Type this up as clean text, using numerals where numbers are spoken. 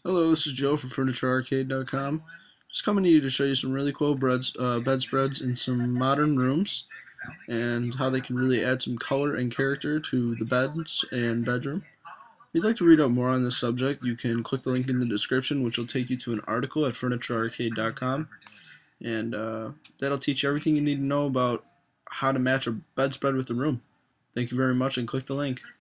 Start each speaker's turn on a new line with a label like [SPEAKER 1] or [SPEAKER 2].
[SPEAKER 1] Hello, this is Joe from FurnitureArcade.com. Just coming to you to show you some really cool bedspreads in some modern rooms and how they can really add some color and character to the beds and bedroom. If you'd like to read up more on this subject, you can click the link in the description, which will take you to an article at FurnitureArcade.com, and that'll teach you everything you need to know about how to match a bedspread with the room. Thank you very much, and click the link.